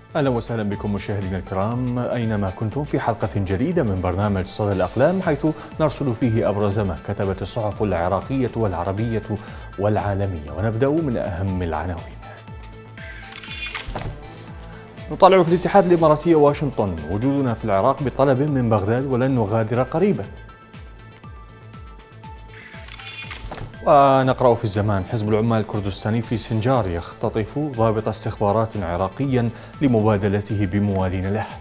أهلا وسهلا بكم مشاهدينا الكرام أينما كنتم في حلقة جديدة من برنامج صدى الأقلام، حيث نرصد فيه أبرز ما كتبت الصحف العراقية والعربية والعالمية. ونبدأ من أهم العناوين. نطالع في الاتحاد الإماراتي واشنطن: وجودنا في العراق بطلب من بغداد ولن نغادر قريبا. ونقرأ في الزمان: حزب العمال الكردستاني في سنجار يختطف ضابط استخبارات عراقيا لمبادلته بموالين له.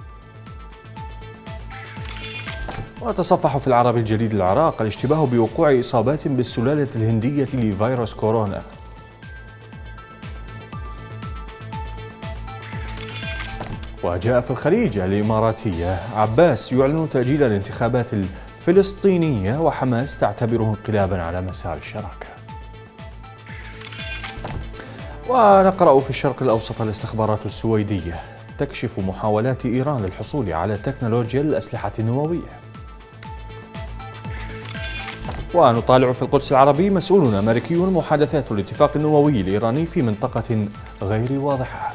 وتصفح في العربي الجديد العراق: الاشتباه بوقوع إصابات بالسلالة الهندية لفيروس كورونا. وجاء في الخليج الإماراتية: عباس يعلن تأجيل الانتخابات الفلسطينية وحماس تعتبره انقلابا على مسار الشراكة. ونقرأ في الشرق الأوسط: الاستخبارات السويدية تكشف محاولات إيران للحصول على تكنولوجيا الأسلحة النووية. ونطالع في القدس العربي: مسؤول أمريكي: محادثات الاتفاق النووي الإيراني في منطقة غير واضحة.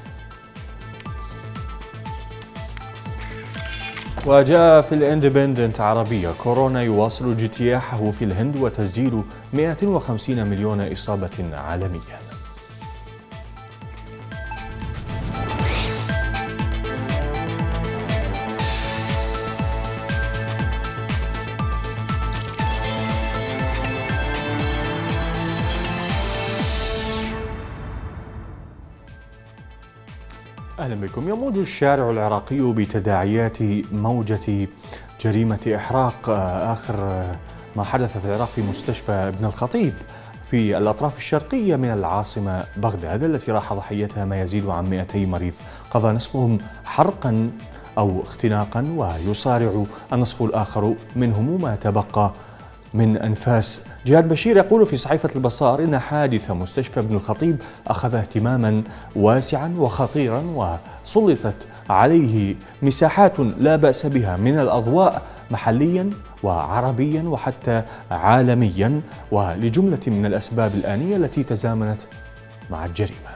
وجاء في الاندبندنت عربية: كورونا يواصل اجتياحه في الهند وتسجيل 150 مليون إصابة عالميا. أهلا بكم. يموج الشارع العراقي بتداعيات موجة جريمة إحراق آخر ما حدث في العراق في مستشفى ابن الخطيب في الأطراف الشرقية من العاصمة بغداد، التي راح ضحيتها ما يزيد عن 200 مريض، قضى نصفهم حرقا أو اختناقا، ويصارع النصف الآخر منهم ما تبقى من أنفاس. جهاد بشير يقول في صحيفة البصار إن حادث مستشفى ابن الخطيب أخذ اهتماما واسعا وخطيرا، وسلطت عليه مساحات لا بأس بها من الأضواء محليا وعربيا وحتى عالميا، ولجملة من الأسباب الآنية التي تزامنت مع الجريمة.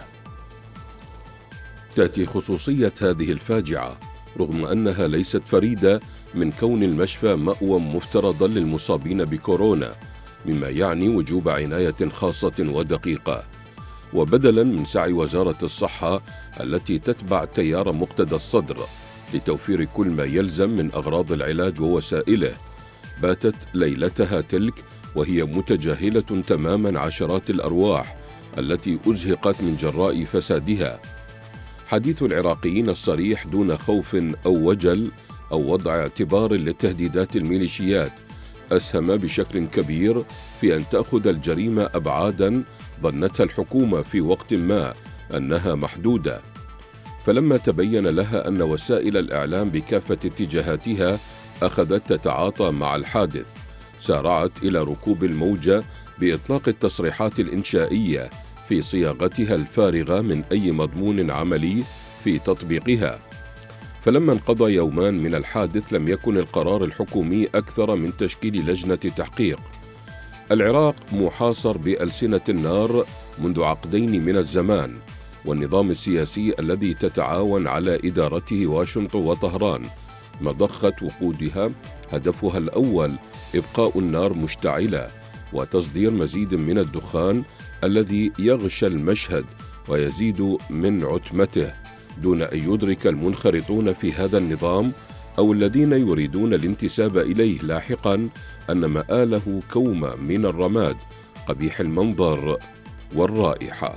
تأتي خصوصية هذه الفاجعة رغم أنها ليست فريدة من كون المشفى مأوى مفترضا للمصابين بكورونا، مما يعني وجوب عناية خاصة ودقيقة. وبدلا من سعي وزارة الصحة التي تتبع تيار مقتدى الصدر لتوفير كل ما يلزم من أغراض العلاج ووسائله، باتت ليلتها تلك وهي متجاهلة تماما عشرات الأرواح التي أزهقت من جراء فسادها. حديث العراقيين الصريح دون خوف أو وجل أو وضع اعتبار لتهديدات الميليشيات أسهم بشكل كبير في أن تأخذ الجريمة أبعادا ظنتها الحكومة في وقت ما أنها محدودة. فلما تبين لها أن وسائل الإعلام بكافة اتجاهاتها أخذت تتعاطى مع الحادث، سارعت إلى ركوب الموجة بإطلاق التصريحات الإنشائية في صياغتها الفارغة من أي مضمون عملي في تطبيقها. فلما انقضى يومان من الحادث لم يكن القرار الحكومي أكثر من تشكيل لجنة تحقيق. العراق محاصر بألسنة النار منذ عقدين من الزمان، والنظام السياسي الذي تتعاون على إدارته واشنطن وطهران مضخة وقودها هدفها الأول إبقاء النار مشتعلة وتصدير مزيد من الدخان الذي يغشى المشهد ويزيد من عتمته، دون أن يدرك المنخرطون في هذا النظام أو الذين يريدون الانتساب إليه لاحقا أن مآله كومة من الرماد قبيح المنظر والرائحة.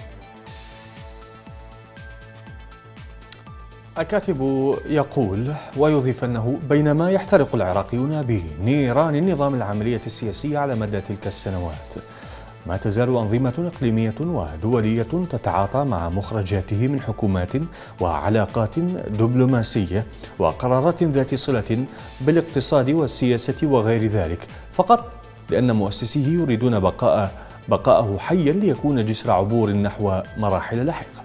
الكاتب يقول ويضيف أنه بينما يحترق العراقيون بنيران النظام العملية السياسية على مدى تلك السنوات، ما تزال أنظمة إقليمية ودولية تتعاطى مع مخرجاته من حكومات وعلاقات دبلوماسية وقرارات ذات صلة بالاقتصاد والسياسة وغير ذلك، فقط لأن مؤسسيه يريدون بقاءه حيا ليكون جسر عبور نحو مراحل لاحقة.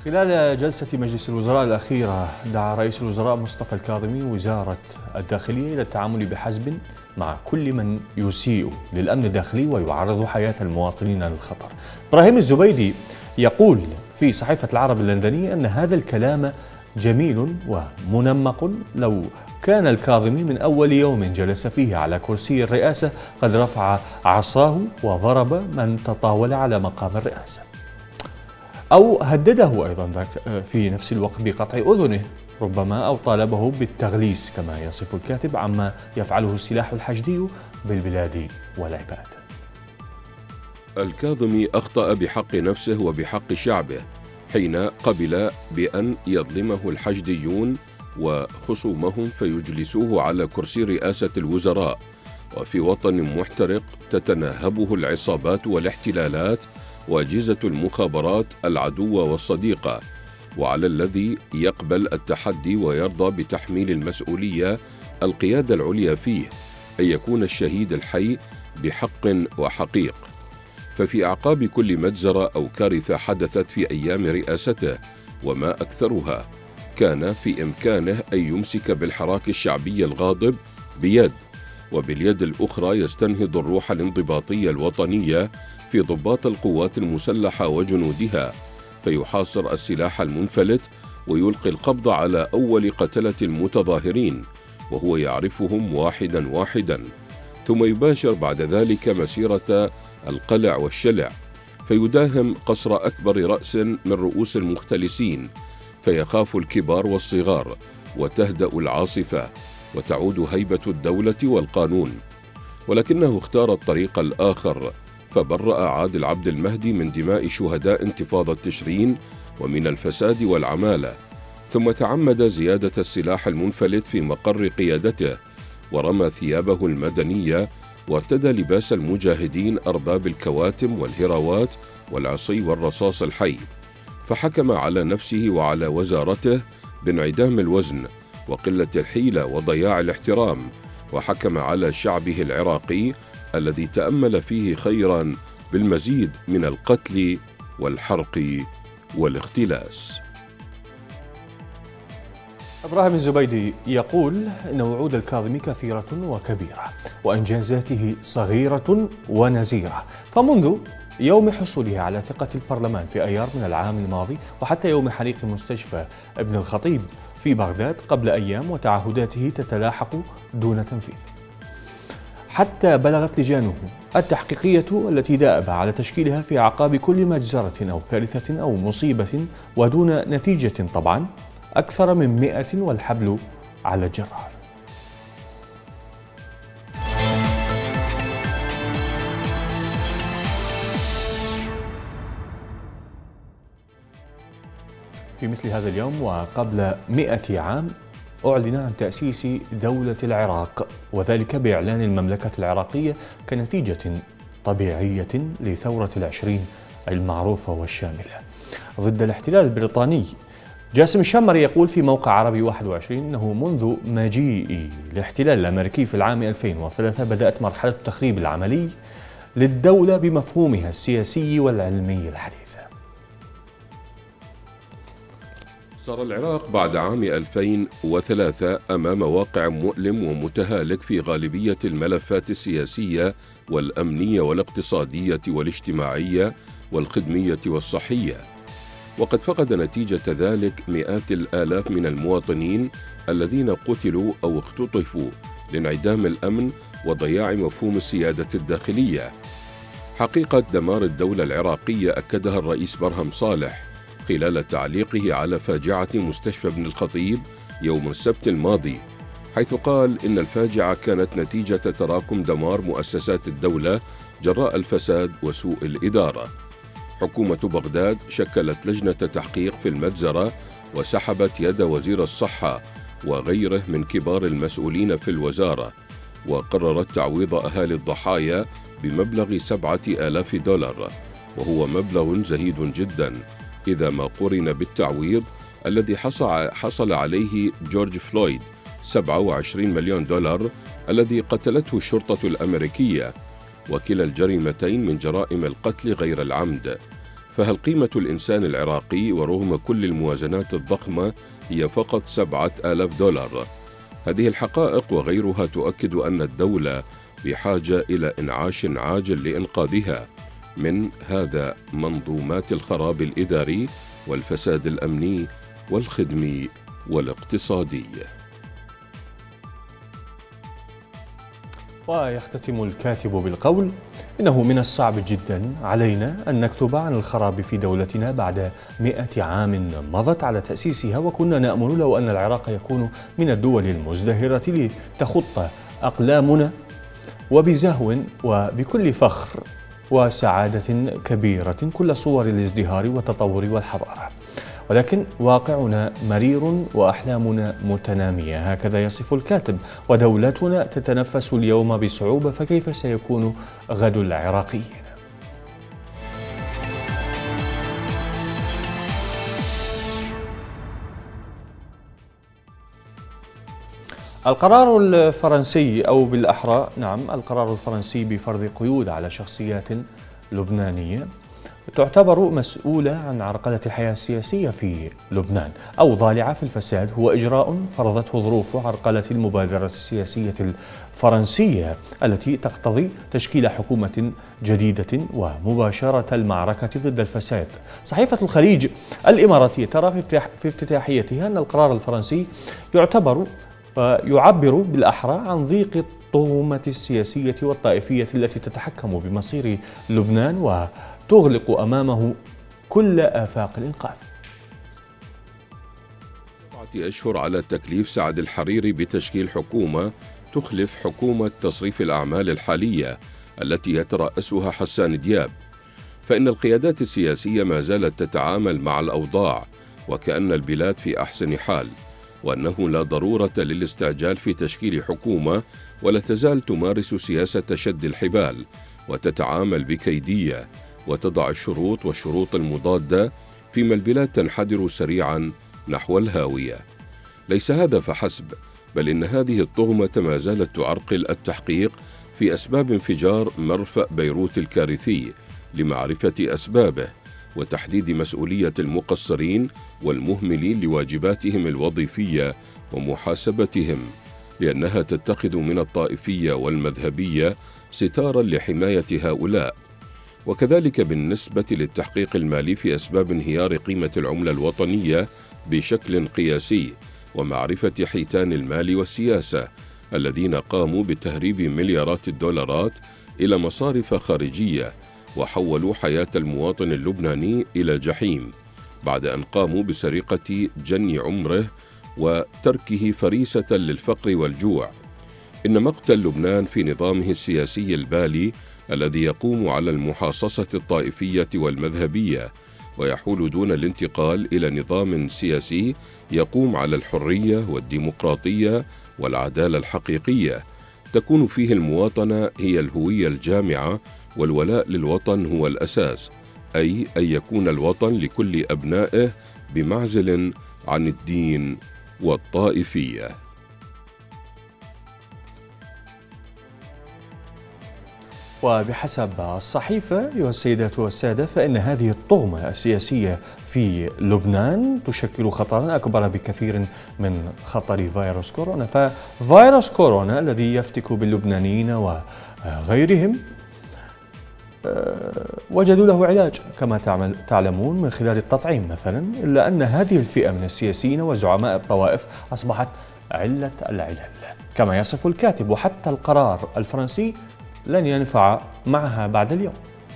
خلال جلسة مجلس الوزراء الأخيرة دعا رئيس الوزراء مصطفى الكاظمي وزارة الداخلية إلى التعامل بحزم مع كل من يسيء للأمن الداخلي ويعرض حياة المواطنين للخطر. إبراهيم الزبيدي يقول في صحيفة العرب اللندنية أن هذا الكلام جميل ومنمق لو كان الكاظمي من أول يوم جلس فيه على كرسي الرئاسة قد رفع عصاه وضرب من تطاول على مقام الرئاسة، أو هدده أيضا في نفس الوقت بقطع أذنه ربما، أو طالبه بالتغليس كما يصف الكاتب عما يفعله السلاح الحشدي بالبلاد والعباد. الكاظمي أخطأ بحق نفسه وبحق شعبه حين قبل بأن يظلمه الحشديون وخصومهم فيجلسوه على كرسي رئاسة الوزراء، وفي وطن محترق تتناهبه العصابات والاحتلالات وأجهزة المخابرات العدوة والصديقة، وعلى الذي يقبل التحدي ويرضى بتحميل المسؤولية القيادة العليا فيه أن يكون الشهيد الحي بحق وحقيق. ففي أعقاب كل مجزرة أو كارثة حدثت في أيام رئاسته وما أكثرها، كان في إمكانه أن يمسك بالحراك الشعبي الغاضب بيد، وباليد الأخرى يستنهض الروح الانضباطية الوطنية في ضباط القوات المسلحة وجنودها، فيحاصر السلاح المنفلت ويلقي القبض على أول قتلة المتظاهرين وهو يعرفهم واحدا واحدا، ثم يباشر بعد ذلك مسيرة القلع والشلع، فيداهم قصر أكبر رأس من رؤوس المختلسين، فيخاف الكبار والصغار وتهدأ العاصفة وتعود هيبة الدولة والقانون. ولكنه اختار الطريق الآخر، فبرأ عادل عبد المهدي من دماء شهداء انتفاضة تشرين ومن الفساد والعمالة، ثم تعمد زيادة السلاح المنفلت في مقر قيادته، ورمى ثيابه المدنية وارتدى لباس المجاهدين أرباب الكواتم والهراوات والعصي والرصاص الحي، فحكم على نفسه وعلى وزارته بانعدام الوزن وقلة الحيلة وضياع الاحترام، وحكم على شعبه العراقي الذي تأمل فيه خيرا بالمزيد من القتل والحرق والاختلاس. إبراهيم الزبيدي يقول إن وعود الكاظمي كثيرة وكبيرة وإنجازاته صغيرة ونزيرة، فمنذ يوم حصوله على ثقة البرلمان في أيار من العام الماضي وحتى يوم حريق مستشفى ابن الخطيب في بغداد قبل أيام وتعهداته تتلاحق دون تنفيذ، حتى بلغت لجانه التحقيقية التي دأب على تشكيلها في أعقاب كل مجزرة أو كارثة أو مصيبة ودون نتيجة طبعا أكثر من 100 والحبل على الجرار. في مثل هذا اليوم وقبل 100 عام أعلن عن تأسيس دولة العراق، وذلك بإعلان المملكة العراقية كنتيجة طبيعية لثورة العشرين المعروفة والشاملة ضد الاحتلال البريطاني. جاسم الشمري يقول في موقع عربي 21 أنه منذ مجيء الاحتلال الأمريكي في العام 2003 بدأت مرحلة التخريب العملي للدولة بمفهومها السياسي والعلمي الحديث. صار العراق بعد عام 2003 أمام واقع مؤلم ومتهالك في غالبية الملفات السياسية والأمنية والاقتصادية والاجتماعية والخدمية والصحية، وقد فقد نتيجة ذلك مئات الآلاف من المواطنين الذين قتلوا أو اختطفوا لانعدام الأمن وضياع مفهوم السيادة الداخلية. حقيقة دمار الدولة العراقية أكدها الرئيس برهم صالح خلال تعليقه على فاجعة مستشفى ابن الخطيب يوم السبت الماضي، حيث قال إن الفاجعة كانت نتيجة تراكم دمار مؤسسات الدولة جراء الفساد وسوء الإدارة. حكومة بغداد شكلت لجنة تحقيق في المجزرة وسحبت يد وزير الصحة وغيره من كبار المسؤولين في الوزارة، وقررت تعويض أهالي الضحايا بمبلغ $7,000، وهو مبلغ زهيد جدا إذا ما قرن بالتعويض الذي حصل عليه جورج فلويد $27 مليون الذي قتلته الشرطة الأمريكية، وكلا الجريمتين من جرائم القتل غير العمد. فهل قيمة الإنسان العراقي ورغم كل الموازنات الضخمة هي فقط 7,000 دولار؟ هذه الحقائق وغيرها تؤكد أن الدولة بحاجة إلى إنعاش عاجل لإنقاذها من هذا منظومات الخراب الإداري والفساد الأمني والخدمي والاقتصادي. ويختتم الكاتب بالقول: إنه من الصعب جدا علينا أن نكتب عن الخراب في دولتنا بعد 100 عام مضت على تأسيسها، وكنا نأمل لو أن العراق يكون من الدول المزدهرة لتخط أقلامنا وبزهو وبكل فخر وسعادة كبيرة كل صور الازدهار والتطور والحضارة، ولكن واقعنا مرير وأحلامنا متنامية. هكذا يصف الكاتب. ودولتنا تتنفس اليوم بصعوبة، فكيف سيكون غد العراقيين؟ القرار الفرنسي، أو بالأحرى القرار الفرنسي بفرض قيود على شخصيات لبنانية تعتبر مسؤولة عن عرقلة الحياة السياسية في لبنان أو ضالعة في الفساد، هو إجراء فرضته ظروف عرقلة المبادرة السياسية الفرنسية التي تقتضي تشكيل حكومة جديدة ومباشرة المعركة ضد الفساد. صحيفة الخليج الإماراتية ترى في افتتاحيتها أن القرار الفرنسي يعبر بالأحرى عن ضيق الطغمة السياسية والطائفية التي تتحكم بمصير لبنان وتغلق أمامه كل آفاق الإنقاذ. 7 أشهر على تكليف سعد الحريري بتشكيل حكومة تخلف حكومة تصريف الأعمال الحالية التي يترأسها حسان دياب، فإن القيادات السياسية ما زالت تتعامل مع الأوضاع وكأن البلاد في أحسن حال، وأنه لا ضرورة للاستعجال في تشكيل حكومة، ولا تزال تمارس سياسة شد الحبال وتتعامل بكيدية وتضع الشروط والشروط المضادة، فيما البلاد تنحدر سريعا نحو الهاوية. ليس هذا فحسب، بل إن هذه الطغمة ما زالت تعرقل التحقيق في أسباب انفجار مرفأ بيروت الكارثي لمعرفة أسبابه وتحديد مسؤولية المقصرين والمهملين لواجباتهم الوظيفية ومحاسبتهم، لأنها تتخذ من الطائفية والمذهبية ستارا لحماية هؤلاء. وكذلك بالنسبة للتحقيق المالي في أسباب انهيار قيمة العملة الوطنية بشكل قياسي، ومعرفة حيتان المال والسياسة الذين قاموا بتهريب مليارات الدولارات إلى مصارف خارجية وحولوا حياة المواطن اللبناني إلى جحيم، بعد أن قاموا بسرقة جني عمره وتركه فريسة للفقر والجوع. إن مقتل لبنان في نظامه السياسي البالي الذي يقوم على المحاصصة الطائفية والمذهبية ويحول دون الانتقال إلى نظام سياسي يقوم على الحرية والديمقراطية والعدالة الحقيقية، تكون فيه المواطنة هي الهوية الجامعة والولاء للوطن هو الأساس، أي أن يكون الوطن لكل أبنائه بمعزل عن الدين والطائفية. وبحسب الصحيفة أيها السيدات والسادة، فإن هذه الطغمة السياسية في لبنان تشكل خطرا أكبر بكثير من خطر فيروس كورونا. ففيروس كورونا الذي يفتك باللبنانيين وغيرهم وجدوا له علاج كما تعلمون من خلال التطعيم مثلا، إلا أن هذه الفئة من السياسيين وزعماء الطوائف أصبحت علة العلل كما يصف الكاتب، وحتى القرار الفرنسي لن ينفع معها بعد اليوم.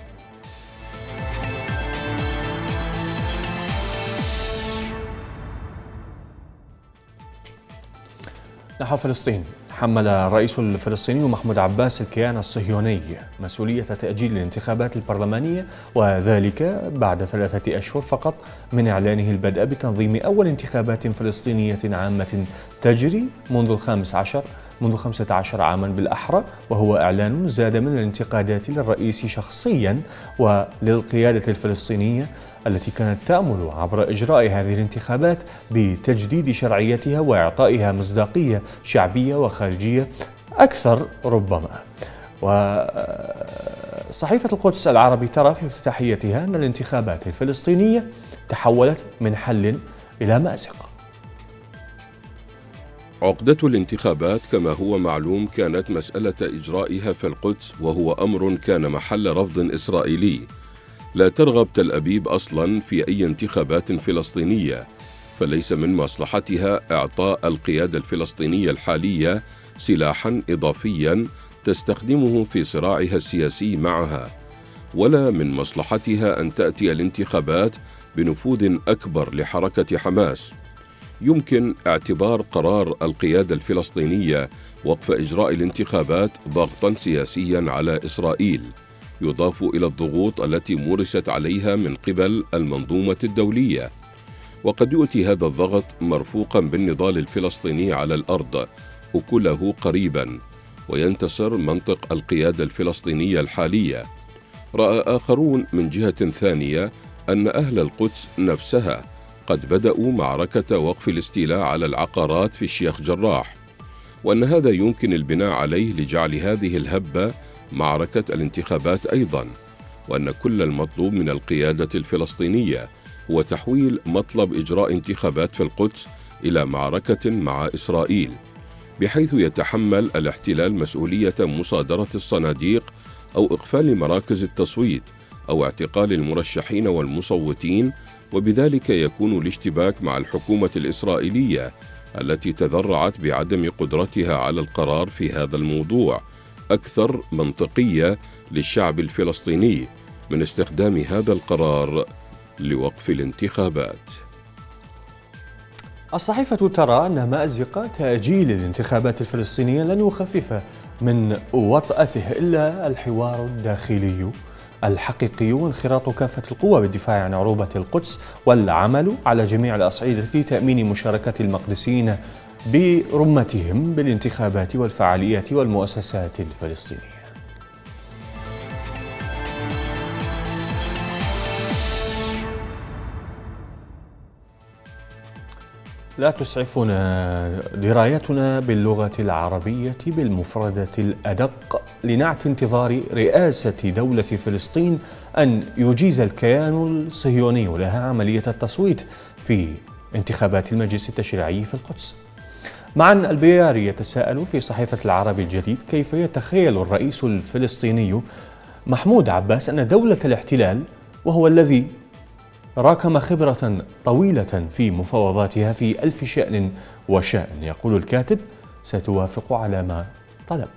نحو فلسطين. حمل الرئيس الفلسطيني محمود عباس الكيان الصهيوني مسؤولية تأجيل الانتخابات البرلمانية، وذلك بعد 3 أشهر فقط من إعلانه البدء بتنظيم أول انتخابات فلسطينية عامة تجري منذ 15 عاما بالأحرى، وهو إعلان زاد من الانتقادات للرئيس شخصيا وللقيادة الفلسطينية التي كانت تأمل عبر إجراء هذه الانتخابات بتجديد شرعيتها وإعطائها مصداقية شعبية وخارجية أكثر ربما. وصدر صحيفة القدس العربي ترى في افتتاحيتها أن الانتخابات الفلسطينية تحولت من حل إلى مأزق. عقدة الانتخابات كما هو معلوم كانت مسألة إجرائها في القدس، وهو أمر كان محل رفض إسرائيلي. لا ترغب تل أبيب أصلا في أي انتخابات فلسطينية، فليس من مصلحتها إعطاء القيادة الفلسطينية الحالية سلاحا إضافيا تستخدمه في صراعها السياسي معها، ولا من مصلحتها أن تأتي الانتخابات بنفوذ أكبر لحركة حماس. يمكن اعتبار قرار القيادة الفلسطينية وقف إجراء الانتخابات ضغطا سياسيا على إسرائيل، يضاف إلى الضغوط التي مورست عليها من قبل المنظومة الدولية. وقد يؤتي هذا الضغط مرفوقا بالنضال الفلسطيني على الأرض أكله قريبا، وينتصر منطق القيادة الفلسطينية الحالية. رأى آخرون من جهة ثانية أن أهل القدس نفسها قد بدأوا معركة وقف الاستيلاء على العقارات في الشيخ جراح، وأن هذا يمكن البناء عليه لجعل هذه الهبة معركة الانتخابات أيضا، وأن كل المطلوب من القيادة الفلسطينية هو تحويل مطلب إجراء انتخابات في القدس إلى معركة مع إسرائيل، بحيث يتحمل الاحتلال مسؤولية مصادرة الصناديق أو إقفال مراكز التصويت أو اعتقال المرشحين والمصوتين، وبذلك يكون الاشتباك مع الحكومة الإسرائيلية التي تذرعت بعدم قدرتها على القرار في هذا الموضوع أكثر منطقية للشعب الفلسطيني من استخدام هذا القرار لوقف الانتخابات. الصحيفة ترى أن مأزق تأجيل الانتخابات الفلسطينية لن يخفف من وطأته إلا الحوار الداخلي الحقيقي وانخراط كافة القوى بالدفاع عن عروبة القدس والعمل على جميع الأصعدة تأمين مشاركة المقدسيين برمتهم بالانتخابات والفعاليات والمؤسسات الفلسطينية. لا تسعفنا درايتنا باللغة العربية بالمفردة الأدق لنعت انتظار رئاسة دولة فلسطين أن يجيز الكيان الصهيوني لها عملية التصويت في انتخابات المجلس التشريعي في القدس. معا البياري يتساءل في صحيفة العربي الجديد كيف يتخيل الرئيس الفلسطيني محمود عباس أن دولة الاحتلال، وهو الذي راكم خبرة طويلة في مفاوضاتها في ألف شأن وشأن، يقول الكاتب ستوافق على ما طلب.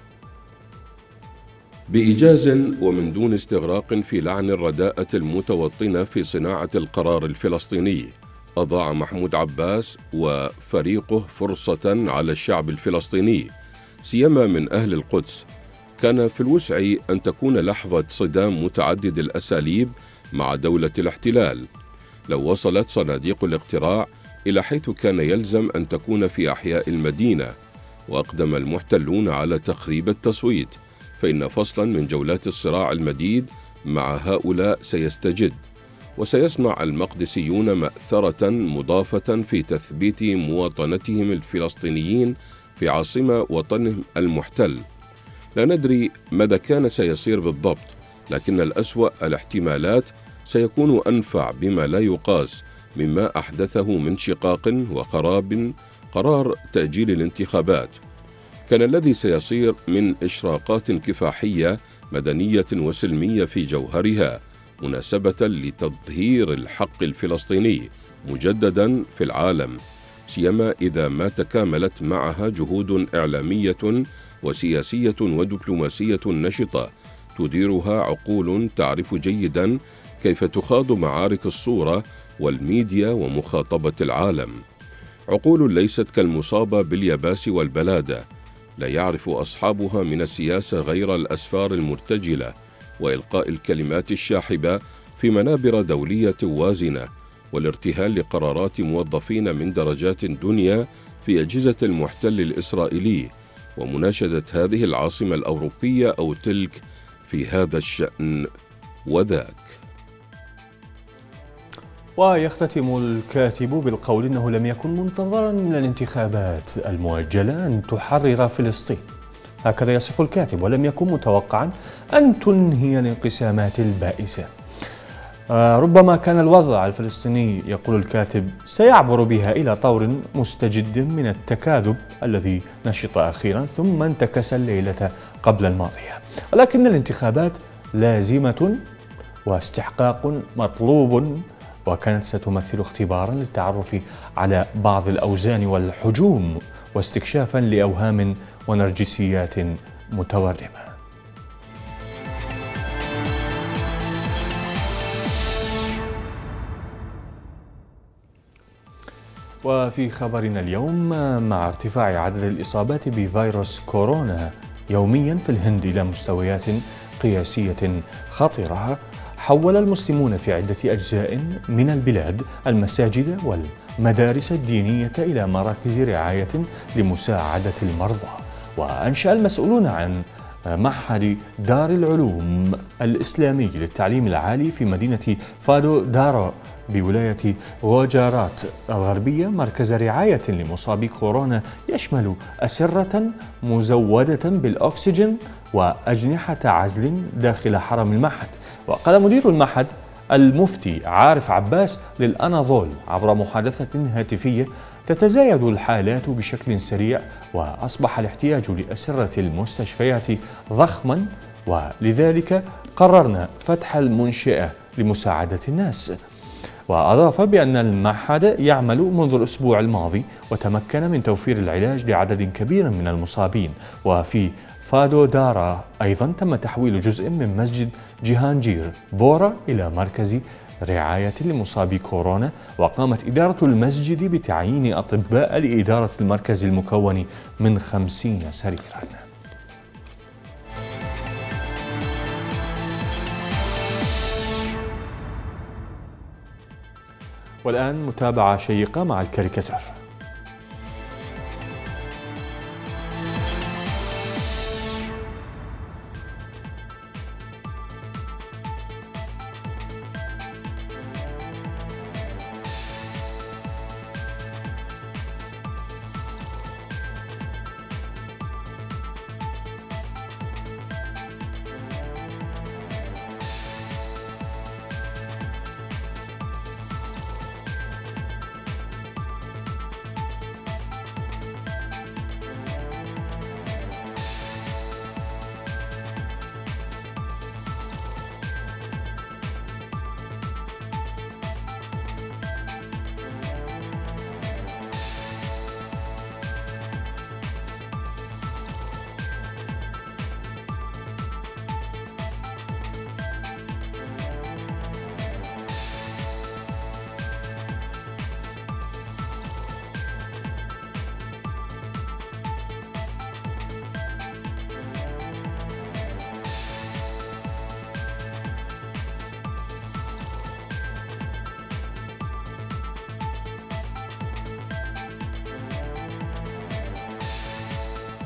بإيجاز ومن دون استغراق في لعن الرداءة المتوطنة في صناعة القرار الفلسطيني، أضاع محمود عباس وفريقه فرصة على الشعب الفلسطيني سيما من أهل القدس. كان في الوسع أن تكون لحظة صدام متعدد الأساليب مع دولة الاحتلال لو وصلت صناديق الاقتراع إلى حيث كان يلزم أن تكون في أحياء المدينة، وأقدم المحتلون على تخريب التصويت، فإن فصلا من جولات الصراع المديد مع هؤلاء سيستجد، وسيصنع المقدسيون مأثرة مضافة في تثبيت مواطنتهم الفلسطينيين في عاصمة وطنهم المحتل. لا ندري ماذا كان سيصير بالضبط، لكن الأسوأ الاحتمالات سيكون أنفع بما لا يقاس مما أحدثه من شقاق وخراب قرار تأجيل الانتخابات. كان الذي سيصير من إشراقات كفاحية مدنية وسلمية في جوهرها مناسبة لتظهير الحق الفلسطيني مجددا في العالم، سيما إذا ما تكاملت معها جهود إعلامية وسياسية ودبلوماسية نشطة تديرها عقول تعرف جيدا كيف تخاض معارك الصورة والميديا ومخاطبة العالم، عقول ليست كالمصابة باليباس والبلادة، لا يعرف أصحابها من السياسة غير الأسفار المرتجلة وإلقاء الكلمات الشاحبة في منابر دولية وازنة، والارتهان لقرارات موظفين من درجات دنيا في أجهزة المحتل الإسرائيلي، ومناشدة هذه العاصمة الأوروبية أو تلك في هذا الشأن وذاك. ويختتم الكاتب بالقول إنه لم يكن منتظرا من الانتخابات المؤجلة أن تحرر فلسطين، هكذا يصف الكاتب، ولم يكن متوقعا أن تنهي الانقسامات البائسة. ربما كان الوضع الفلسطيني، يقول الكاتب، سيعبر بها إلى طور مستجد من التكاذب الذي نشط أخيرا ثم انتكس الليلة قبل الماضية، ولكن الانتخابات لازمة واستحقاق مطلوب، وكانت ستمثل اختبارا للتعرف على بعض الأوزان والحجوم واستكشافا لأوهام ونرجسيات متورمة. وفي خبرنا اليوم، مع ارتفاع عدد الإصابات بفيروس كورونا يوميا في الهند إلى مستويات قياسية خطيرة، حول المسلمون في عدة أجزاء من البلاد المساجد والمدارس الدينية إلى مراكز رعاية لمساعدة المرضى. وأنشأ المسؤولون عن معهد دار العلوم الإسلامي للتعليم العالي في مدينة فادودارا بولاية غوجارات الغربية مركز رعاية لمصابي كورونا يشمل أسرة مزودة بالأكسجين وأجنحة عزل داخل حرم المعهد. وقال مدير المعهد المفتي عارف عباس للأناضول عبر محادثة هاتفية: تتزايد الحالات بشكل سريع، وأصبح الاحتياج لأسرة المستشفيات ضخما، ولذلك قررنا فتح المنشأة لمساعدة الناس. وأضاف بأن المعهد يعمل منذ الأسبوع الماضي وتمكن من توفير العلاج لعدد كبير من المصابين. وفي فادودارا أيضا تم تحويل جزء من مسجد جيهانجير بورا إلى مركز رعاية لمصابي كورونا، وقامت إدارة المسجد بتعيين أطباء لإدارة المركز المكون من 50 سريرا. والآن متابعة شيقة مع الكاريكاتير.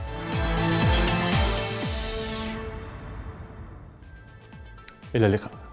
إلى اللقاء.